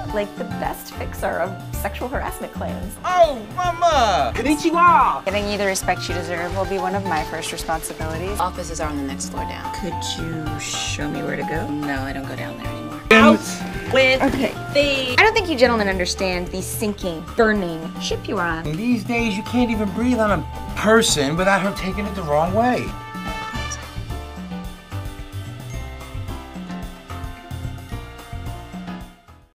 like the best fixer of sexual harassment claims. Oh, mama! Konnichiwa! Getting you the respect you deserve will be one of my first responsibilities. Offices are on the next floor down. Could you show me where to go? No, I don't go down there anymore. Out with I don't think you gentlemen understand the sinking, burning ship you're on. These days, you can't even breathe on a person without her taking it the wrong way.